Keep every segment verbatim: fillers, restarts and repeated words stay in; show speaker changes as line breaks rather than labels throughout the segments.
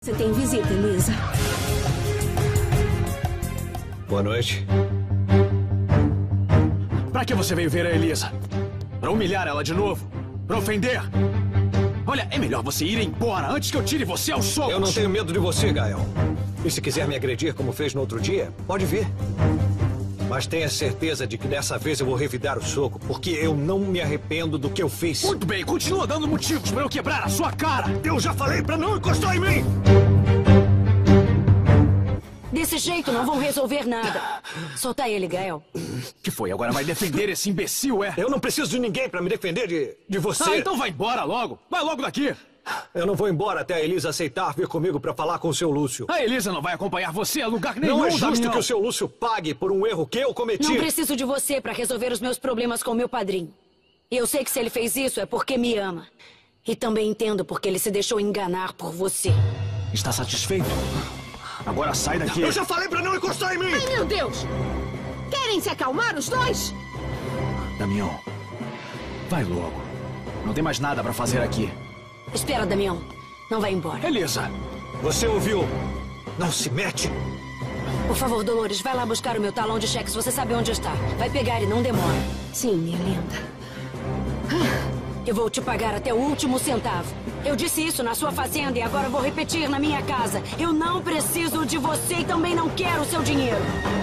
Você tem visita, Elisa.
Boa noite.
Pra que você veio ver a Elisa? Pra humilhar ela de novo? Pra ofender? Olha, é melhor você ir embora antes que eu tire você aos socos.
Eu não tenho medo de você, Gael. E se quiser me agredir como fez no outro dia, pode vir. Mas tenha certeza de que dessa vez eu vou revidar o soco, porque eu não me arrependo do que eu fiz.
Muito bem, continua dando motivos pra eu quebrar a sua cara. Eu já falei pra não encostar em mim.
Desse jeito não vão resolver nada. Solta ele, Gael.
Que foi? Agora vai defender esse imbecil, é?
Eu não preciso de ninguém pra me defender de, de você.
Ah, então vai embora logo. Vai logo daqui.
Eu não vou embora até a Elisa aceitar vir comigo pra falar com o seu Lúcio.
A Elisa não vai acompanhar você a lugar nenhum,
Não é justo
Damião.
que o seu Lúcio pague por um erro que eu cometi.
Não preciso de você pra resolver os meus problemas com meu padrinho. E eu sei que se ele fez isso é porque me ama. E também entendo porque ele se deixou enganar por você.
Está satisfeito? Agora sai daqui.
Eu já falei pra não encostar em mim!
Ai, meu Deus! Querem se acalmar os dois?
Damião, vai logo. Não tem mais nada pra fazer aqui.
Espera, Damião. Não vai embora.
Elisa!
Você ouviu? Não se mete!
Por favor, Dolores, vai lá buscar o meu talão de cheques. Você sabe onde está. Vai pegar e não demora. Sim, minha linda. Eu vou te pagar até o último centavo. Eu disse isso na sua fazenda e agora vou repetir na minha casa. Eu não preciso de você e também não quero o seu dinheiro.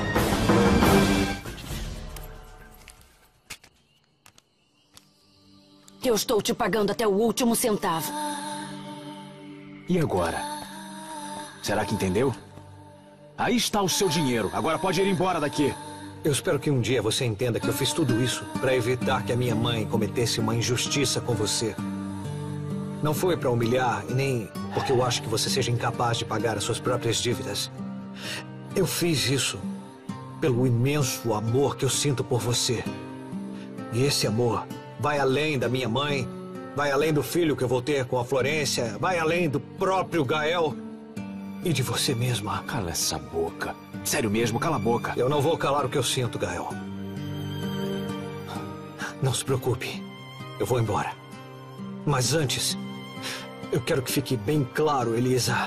Eu estou te pagando até o último centavo.
E agora? Será que entendeu? Aí está o seu dinheiro. Agora pode ir embora daqui.
Eu espero que um dia você entenda que eu fiz tudo isso para evitar que a minha mãe cometesse uma injustiça com você. Não foi para humilhar e nem porque eu acho que você seja incapaz de pagar as suas próprias dívidas. Eu fiz isso pelo imenso amor que eu sinto por você. E esse amor vai além da minha mãe, vai além do filho que eu vou ter com a Florência, vai além do próprio Gael e de você mesma.
Cala essa boca. Sério mesmo, cala a boca.
Eu não vou calar o que eu sinto, Gael. Não se preocupe. Eu vou embora. Mas antes, eu quero que fique bem claro, Elisa,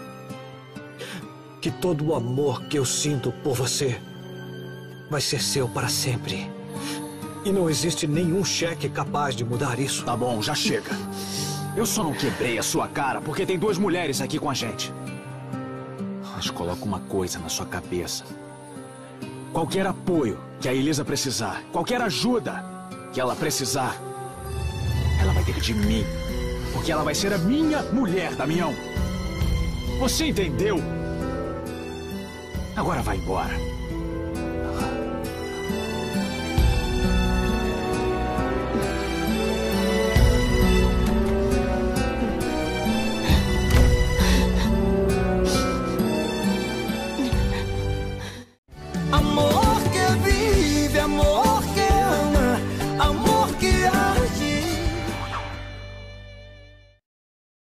que todo o amor que eu sinto por você vai ser seu para sempre. E não existe nenhum cheque capaz de mudar isso.
Tá bom, já chega. Eu só não quebrei a sua cara porque tem duas mulheres aqui com a gente. Mas coloca uma coisa na sua cabeça. Qualquer apoio que a Elisa precisar, qualquer ajuda que ela precisar, ela vai ter de mim. Porque ela vai ser a minha mulher, Damião. Você entendeu? Agora vai embora.